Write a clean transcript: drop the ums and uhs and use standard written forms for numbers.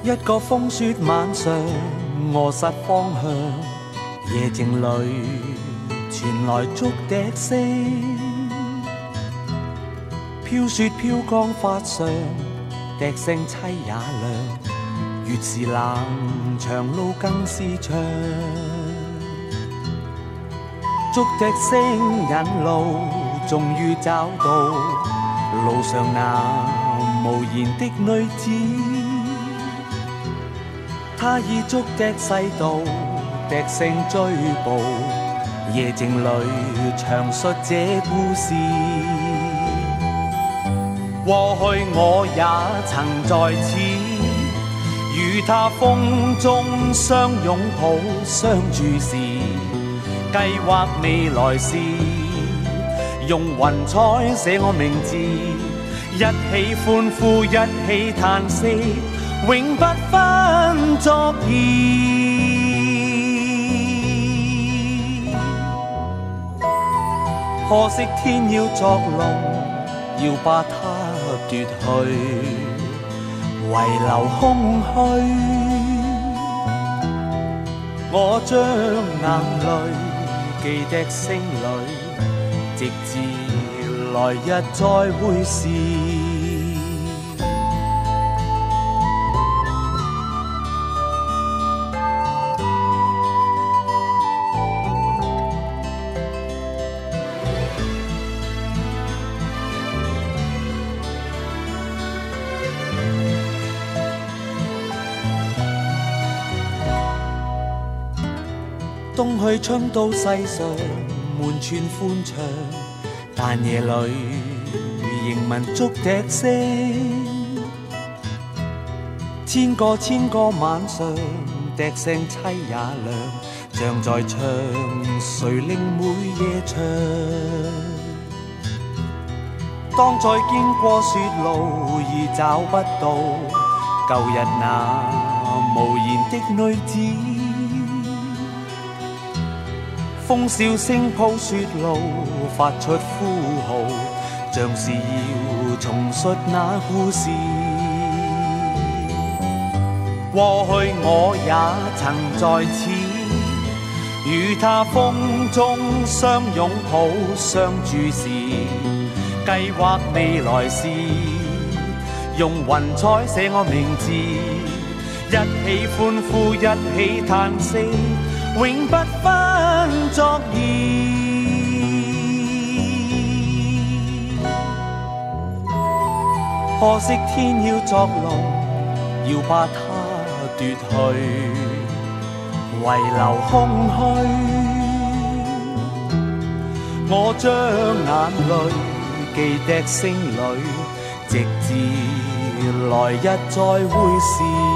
一個風雪晚上，我失方向，夜靜裏傳來竹笛聲，飄雪飄光髮上，笛聲凄也亮，越是冷，長路更是長。竹笛聲引路，終於找到路上那無言的女子。她以竹笛細道，笛聲追捕，夜靜裏詳述這故事。過去我也曾在此，與她風中相擁抱相注視，計劃未來事，用雲彩寫我名字，一起歡呼，一起嘆息，永不分昨兒。可惜天要作弄，要把它奪去，遺留空虛。我將眼淚記笛聲裏，直至來日再會時。冬去春到世上，滿村歡唱，但夜裏仍聞竹笛聲。千個晚上，笛聲凄也亮，像在唱誰令每夜唱。當再經過雪路而找不到舊日那無言的女子，風笑聲鋪雪路，發出呼號，像是要重述那故事。過去我也曾在此，與他風中相擁抱相注視，計劃未來事，用雲彩寫我名字，一起歡呼，一起嘆息，永不分昨兒。可惜天要作弄，要把它奪去，遺留空虛。我將眼淚記笛聲裏，直至來日再會時。